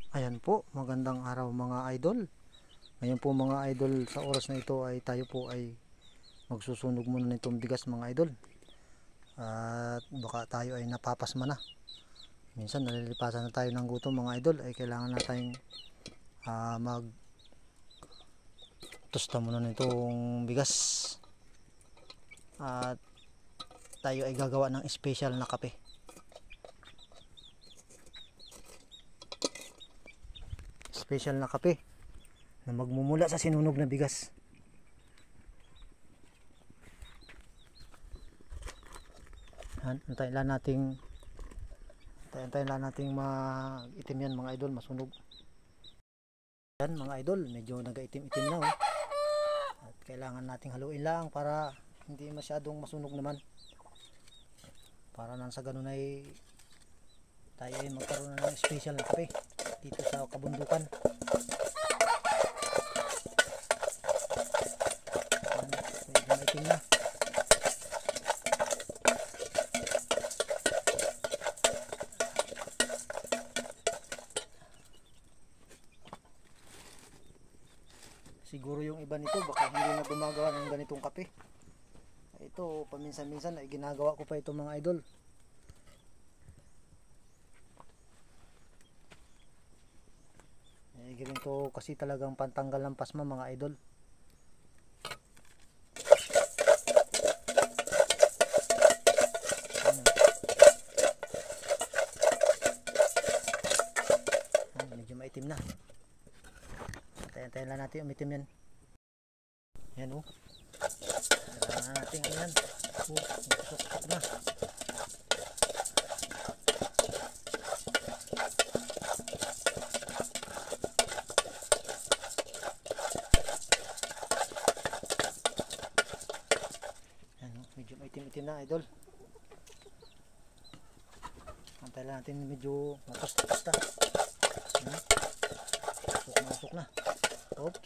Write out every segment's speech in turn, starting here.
Ayan po, magandang araw mga idol. Ngayon po mga idol, sa oras na ito ay tayo po ay magsusunog muna nitong bigas mga idol. At baka tayo ay napapasma na. Minsan nalilipasan na tayo ng gutom mga idol, ay kailangan na tayong mag tosta muna nitong bigas. At tayo ay gagawa ng special na kape. Special na kape na magmumula sa sinunog na bigas. Antayin lang nating mag-itim yan mga idol, masunog. Yan mga idol, medyo nagaitim-itim na oh. At kailangan nating haluin lang para hindi masyadong masunog naman. Para nang sa ganun ay tayo ay magkaroon na ng special na kape dito sa kabundukan. Medyo maitim na. Siguro yung iba nito baka hindi na gumagawa ng ganitong kape. Ito paminsan-minsan ay ginagawa ko pa ito mga idol. Ganito kasi talagang pantanggal ng pasma mga idol. Medyo maitim na. Antayin lang natin umitim yan. Yan oh. Kailangan natin yan. Susok na. Yan oh. Medyo maitim-itim na idol. Antayin lang natin medyo mapusta-pusta. Masok na. Oops.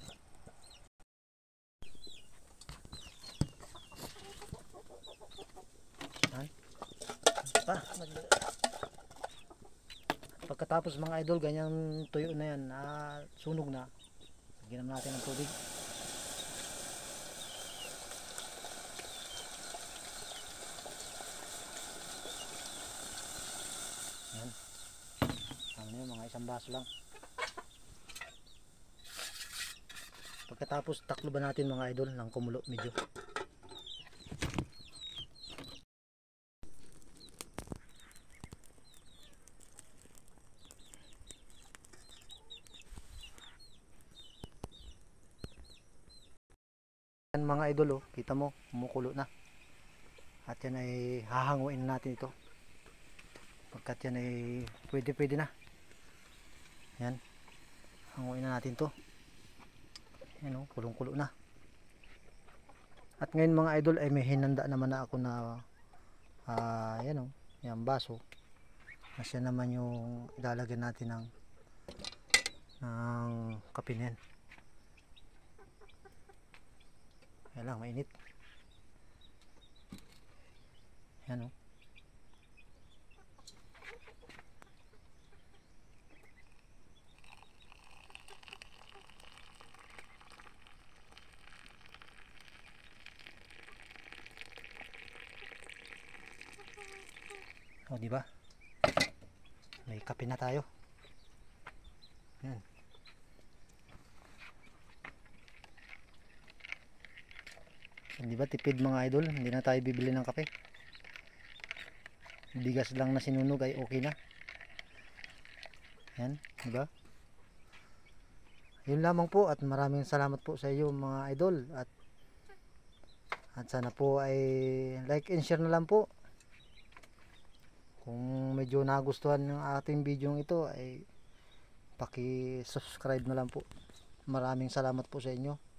Pagkatapos mga idol, ganyang tuyo na yan, sunog na, lagyan natin ng tubig. Yan. Ano yun, mga isang baso lang. Pagkatapos takloban natin mga idol ng kumulo medyo. Yan mga idol oh, kita mo kumukulo na. At yan ay hahanguin natin ito. Pagkat yan ay pwede na. Yan. Hanguin na natin to. Yan o, kulong-kulo na. At ngayon mga idol ay may hinanda naman na ako na yan o, yung baso. Kasi naman yung ilalagyan natin ng kape na yan. Yan lang, mainit. Yan o. O, di ba? May kape na tayo. Yan. Di ba tipid mga idol? Hindi na tayo bibili ng kape. Bigas lang na sinunog ay okay na. Yan, di ba? Yun lamang po at maraming salamat po sa iyo mga idol at sana po ay like and share na lang po. Kung medyo nagustuhan ng ating video ito ay paki-subscribe na lang po. Maraming salamat po sa inyo.